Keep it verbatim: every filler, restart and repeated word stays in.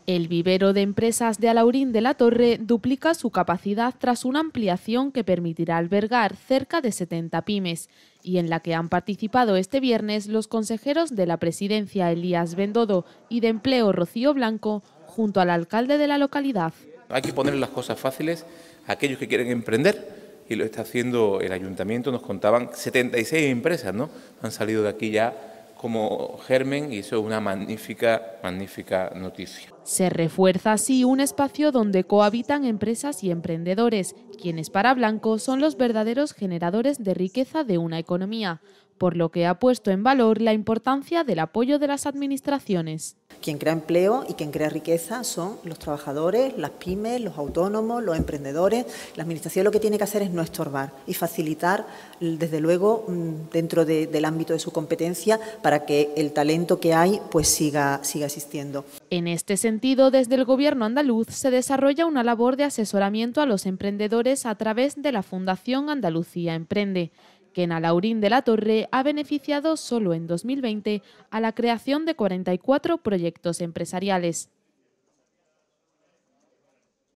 El vivero de empresas de Alhaurín de la Torre duplica su capacidad tras una ampliación que permitirá albergar cerca de setenta pymes y en la que han participado este viernes los consejeros de la Presidencia Elías Bendodo y de Empleo Rocío Blanco junto al alcalde de la localidad. Hay que poner las cosas fáciles a aquellos que quieren emprender y lo está haciendo el ayuntamiento. Nos contaban setenta y seis empresas, ¿no? Han salido de aquí ya como germen y eso es una magnífica, magnífica noticia. Se refuerza así un espacio donde cohabitan empresas y emprendedores, quienes para Blanco son los verdaderos generadores de riqueza de una economía, por lo que ha puesto en valor la importancia del apoyo de las administraciones. Quien crea empleo y quien crea riqueza son los trabajadores, las pymes, los autónomos, los emprendedores. La Administración lo que tiene que hacer es no estorbar y facilitar, desde luego, dentro de, del ámbito de su competencia, para que el talento que hay pues siga, siga existiendo. En este sentido, desde el Gobierno andaluz se desarrolla una labor de asesoramiento a los emprendedores a través de la Fundación Andalucía Emprende, que en Alhaurín de la Torre ha beneficiado solo en dos mil veinte a la creación de cuarenta y cuatro proyectos empresariales.